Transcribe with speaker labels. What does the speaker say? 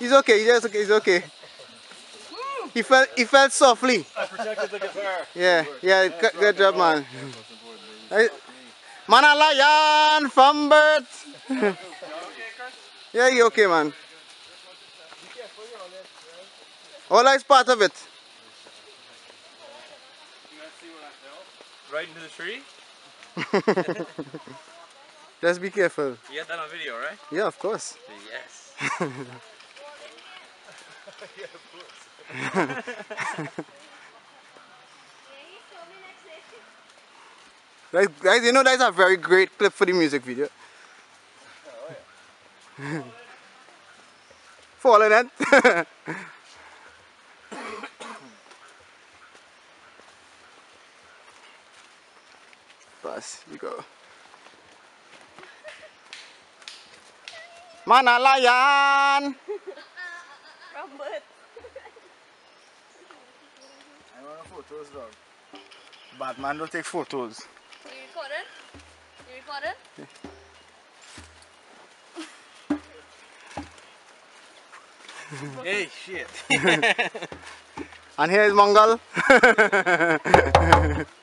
Speaker 1: He's okay. He's okay. He's okay. He felt softly.
Speaker 2: I protected the guitar.
Speaker 1: Yeah, yeah. Good job, man. Man, a lion from birth. Yeah, you okay, man? All is part of it.
Speaker 2: Right into the tree?
Speaker 1: Just be careful.
Speaker 2: You got that on video, right?
Speaker 1: Yeah, of course.
Speaker 2: Yes.
Speaker 1: Guys, you know that's a very great clip for the music video. Falling it. Bus, you go. Man a lion.
Speaker 3: From birth.
Speaker 1: I want photos, dog. Batman don't take photos.
Speaker 3: You recorded? You recorded?
Speaker 2: Hey, shit.
Speaker 1: And here is Mangal.